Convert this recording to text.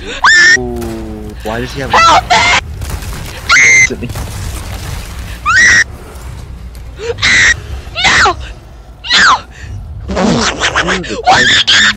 Why does he have Help me! No! No! What?